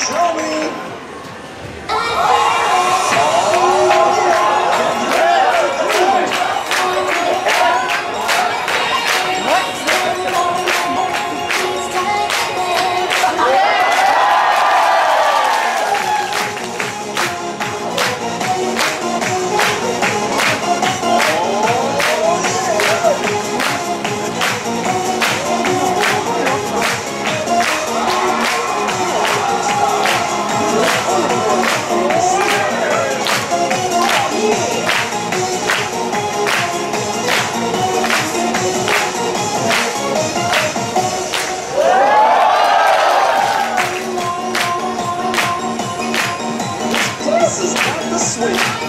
Show me. This is not the swing.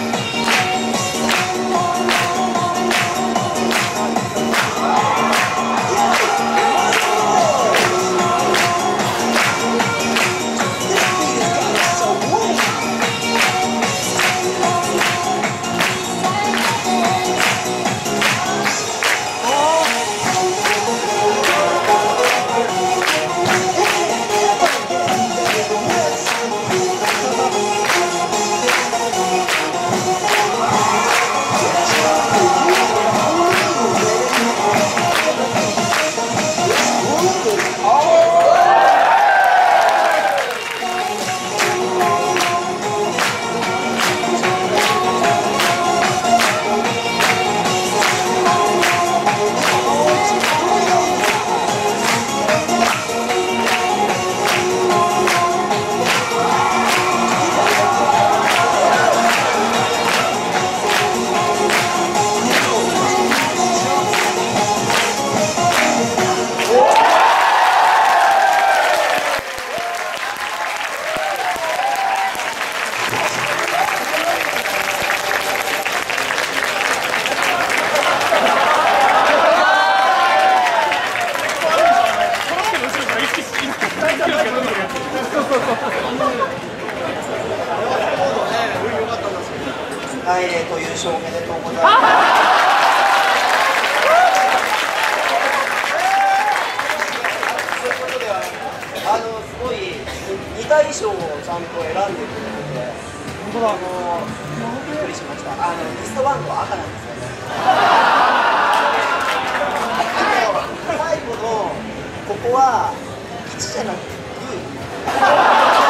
大礼と優勝おめでとうございます。そういうことでは、すごい似た衣装をちゃんと選んでくれてて、本当だ、びっくりしました。リストバンドは赤なんですよね。最後のここは1じゃなくて9。